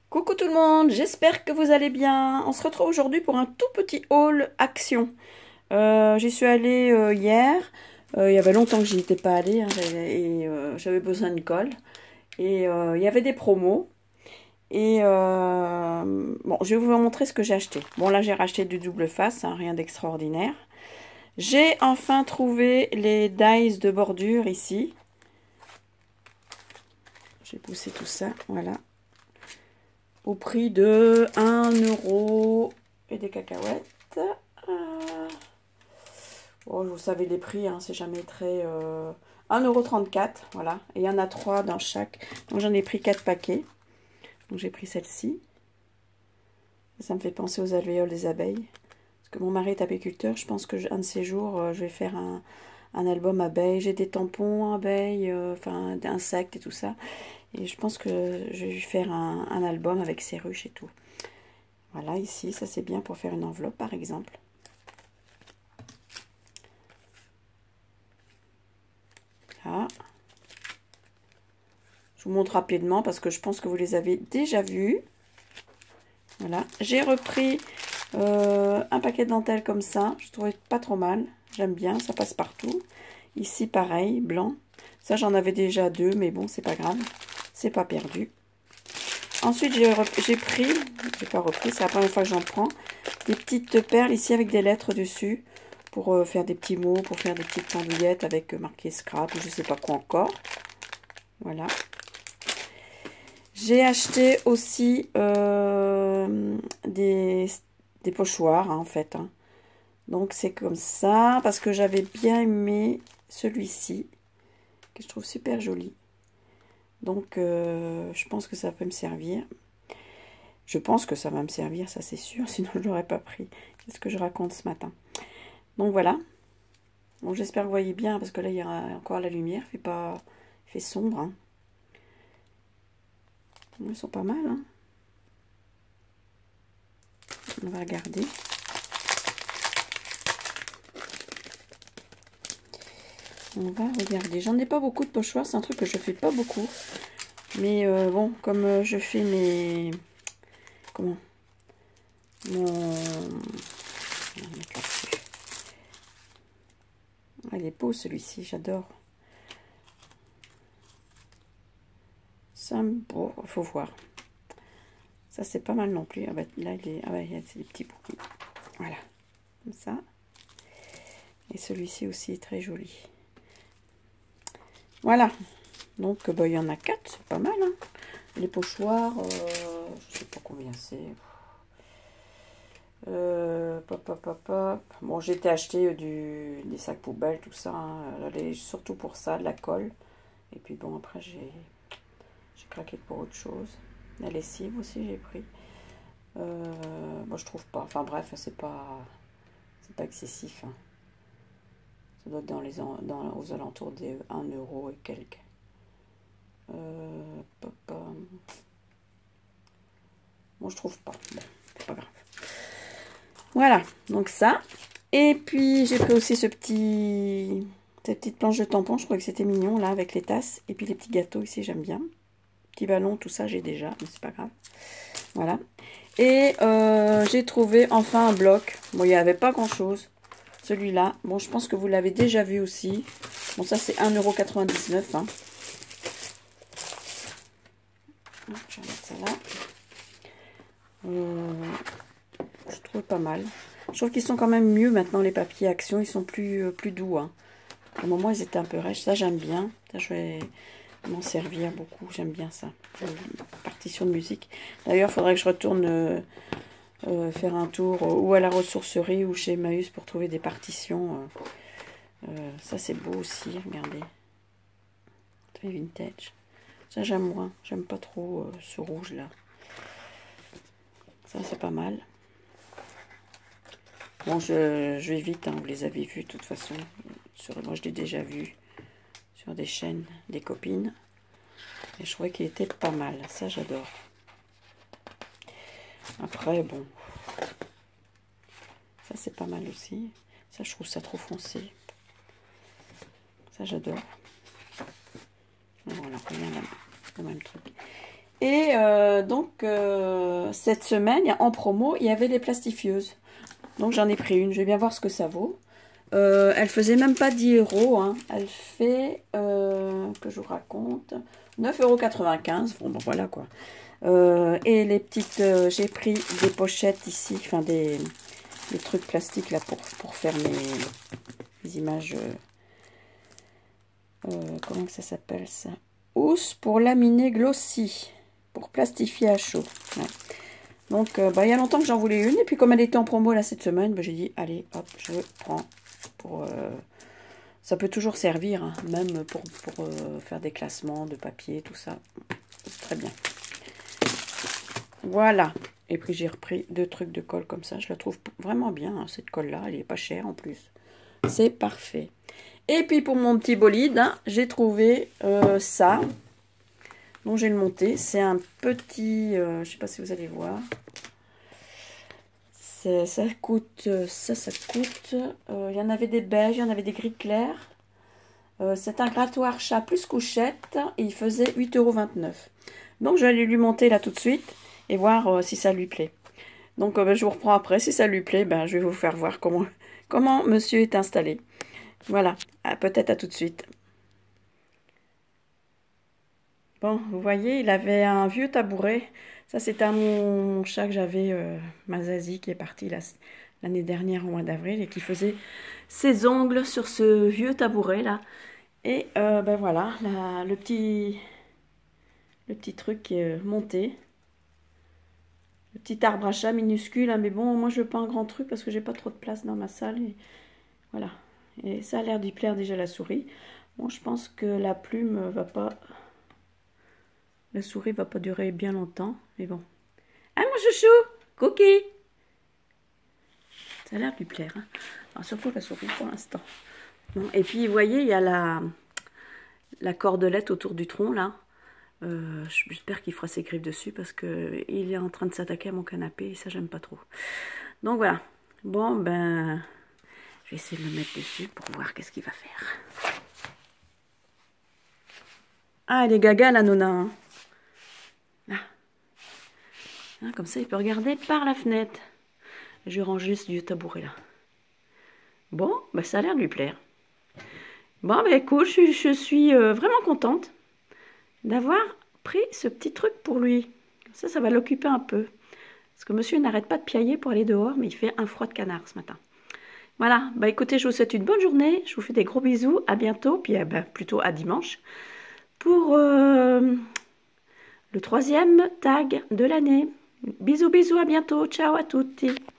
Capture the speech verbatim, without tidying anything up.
Coucou tout le monde, j'espère que vous allez bien. On se retrouve aujourd'hui pour un tout petit haul action. Euh, j'y suis allée euh, hier. Euh, il y avait longtemps que j'y étais pas allée hein, et euh, j'avais besoin de colle. Et euh, il y avait des promos. Et euh, bon, je vais vous montrer ce que j'ai acheté. Bon, là j'ai racheté du double face, hein, rien d'extraordinaire. J'ai enfin trouvé les dies de bordure ici. J'ai poussé tout ça, voilà. Au prix de un euro et des cacahuètes. Euh... Oh, vous savez les prix, hein, c'est jamais très... Euh... un euro trente-quatre, voilà. Et il y en a trois dans chaque. Donc j'en ai pris quatre paquets. Donc j'ai pris celle-ci. Ça me fait penser aux alvéoles des abeilles. Parce que mon mari est apiculteur, je pense que je, un de ces jours, euh, je vais faire un, un album abeilles. J'ai des tampons abeilles, euh, enfin d'insectes et tout ça. Et je pense que je vais lui faire un, un album avec ses ruches et tout. Voilà, ici, ça c'est bien pour faire une enveloppe par exemple. Là. Je vous montre rapidement parce que je pense que vous les avez déjà vus. Voilà, j'ai repris euh, un paquet de dentelles comme ça. Je trouvais pas trop mal. J'aime bien, ça passe partout. Ici, pareil, blanc. Ça, j'en avais déjà deux, mais bon, c'est pas grave. C'est pas perdu. Ensuite, j'ai pris, j'ai pas repris, c'est la première fois que j'en prends, des petites perles ici avec des lettres dessus pour euh, faire des petits mots, pour faire des petites pendouillettes avec euh, marqué scrap ou je sais pas quoi encore. Voilà. J'ai acheté aussi euh, des, des pochoirs hein, en fait. Hein. Donc c'est comme ça parce que j'avais bien aimé celui-ci que je trouve super joli. Donc euh, je pense que ça peut me servir. Je pense que ça va me servir, ça c'est sûr, sinon je ne l'aurais pas pris. Qu'est-ce que je raconte ce matin? Donc voilà. Bon, j'espère que vous voyez bien, parce que là il y a encore la lumière, il fait pas, il fait sombre. Hein. Ils sont pas mal. Hein. On va regarder. On va regarder. J'en ai pas beaucoup de pochoirs, c'est un truc que je fais pas beaucoup. Mais euh, bon, comme euh, je fais mes... Comment Mon... Ah, il est beau celui-ci, j'adore. Ça, bon, faut voir. Ça, c'est pas mal non plus. Ah bah, là, il est... Ah bah, il y a des petits bouts. Voilà, comme ça. Et celui-ci aussi est très joli. Voilà. Donc, bah, il y en a quatre, c'est pas mal. Hein. Les pochoirs, euh, je sais pas combien c'est. Euh, pop, pop, pop, pop. Bon, j'ai été acheter du, des sacs poubelles, tout ça. Hein. Surtout pour ça, de la colle. Et puis bon, après, j'ai craqué pour autre chose. La lessive aussi, j'ai pris. Euh, moi, je trouve pas. Enfin bref, c'est pas, c'est pas excessif. Hein. Ça doit être dans les, dans, aux alentours des un euro et quelques. Euh, pop, pop. Moi, je trouve pas. Bon, c'est pas grave. Voilà, donc ça. Et puis, j'ai pris aussi ce petit... Cette petite planche de tampons, je trouvais que c'était mignon, là, avec les tasses. Et puis les petits gâteaux ici, j'aime bien. Petits ballons, tout ça, j'ai déjà, mais c'est pas grave. Voilà. Et euh, j'ai trouvé enfin un bloc. Bon, il n'y avait pas grand-chose. Celui-là. Bon, je pense que vous l'avez déjà vu aussi. Bon, ça, c'est un euro quatre-vingt-dix-neuf. Hein. Je vais mettre ça là. Euh, je trouve pas mal. Je trouve qu'ils sont quand même mieux maintenant, les papiers Action. Ils sont plus, euh, plus doux. Hein. Au moment, ils étaient un peu rêches. Ça, j'aime bien. Ça, je vais m'en servir beaucoup. J'aime bien ça. Euh, partition de musique. D'ailleurs, il faudrait que je retourne euh, euh, faire un tour euh, ou à la ressourcerie ou chez Emmaüs pour trouver des partitions. Euh, euh, ça, c'est beau aussi. Regardez. Très vintage. Ça, j'aime moins. J'aime pas trop euh, ce rouge-là. Ça, c'est pas mal. Bon, je, je vais vite. Hein, vous les avez vus, de toute façon. Sur, moi, je l'ai déjà vu sur des chaînes, des copines. Et je trouvais qu'il était pas mal. Ça, j'adore. Après, bon. Ça, c'est pas mal aussi. Ça, je trouve ça trop foncé. Ça, j'adore. Voilà, rien là, le même truc. Et euh, donc, euh, cette semaine, en promo, il y avait des plastifieuses. Donc, j'en ai pris une. Je vais bien voir ce que ça vaut. Euh, elle faisait même pas dix euros. Hein. Elle fait, euh, que je vous raconte, neuf euros quatre-vingt-quinze. Bon, ben voilà quoi. Euh, et les petites, euh, j'ai pris des pochettes ici, enfin des, des trucs plastiques là pour, pour faire mes, mes images. Euh, euh, comment que ça s'appelle ça? Housse pour laminer glossy, pour plastifier à chaud. Ouais. Donc, euh, bah, il y a longtemps que j'en voulais une. Et puis, comme elle était en promo là cette semaine, bah, j'ai dit, allez, hop, je prends. Pour, euh, ça peut toujours servir, hein, même pour, pour euh, faire des classements de papier, tout ça. Très bien. Voilà. Et puis, j'ai repris deux trucs de colle comme ça. Je la trouve vraiment bien, hein, cette colle-là. Elle n'est pas chère en plus. C'est parfait. Et puis, pour mon petit bolide, hein, j'ai trouvé euh, ça. Donc, j'ai le monté. C'est un petit... Euh, je ne sais pas si vous allez voir. Ça coûte, ça, ça coûte, euh, il y en avait des beiges, il y en avait des gris clairs. Euh, c'est un grattoir chat plus couchette et il faisait huit euros vingt-neuf. Donc je vais aller lui monter là tout de suite et voir euh, si ça lui plaît. Donc euh, ben, je vous reprends après, si ça lui plaît, ben, je vais vous faire voir comment, comment monsieur est installé. Voilà, peut-être à tout de suite. Bon, vous voyez, il avait un vieux tabouret. Ça, c'est à mon chat que j'avais, euh, ma Zazie, qui est partie l'année dernière au mois d'avril et qui faisait ses ongles sur ce vieux tabouret là. Et euh, ben voilà, la, le petit le petit truc qui est monté. Le petit arbre à chat minuscule, hein, mais bon, moi je veux pas un grand truc parce que j'ai pas trop de place dans ma salle. Et voilà. Et ça a l'air d'y plaire déjà la souris. Bon, je pense que la plume va pas... La souris va pas durer bien longtemps, mais bon. Ah, mon chouchou! Cookie! Ça a l'air de lui plaire. Hein. Alors, surtout la souris pour l'instant. Bon, et puis, vous voyez, il y a la, la cordelette autour du tronc, là. Euh, J'espère qu'il fera ses griffes dessus parce qu'il est en train de s'attaquer à mon canapé et ça, j'aime pas trop. Donc, voilà. Bon, ben, je vais essayer de le mettre dessus pour voir qu'est-ce qu'il va faire. Ah, elle est gaga, la nonna. Hein. Hein, comme ça, il peut regarder par la fenêtre. Je range juste du tabouret là. Bon, bah, ça a l'air de lui plaire. Bon, bah écoute, je, je suis euh, vraiment contente d'avoir pris ce petit truc pour lui. Ça, ça va l'occuper un peu. Parce que monsieur n'arrête pas de piailler pour aller dehors, mais il fait un froid de canard ce matin. Voilà, bah écoutez, je vous souhaite une bonne journée. Je vous fais des gros bisous. À bientôt, puis euh, bah, plutôt à dimanche. Pour euh, le troisième tag de l'année. Bisous, bisous, à bientôt. Ciao à tutti.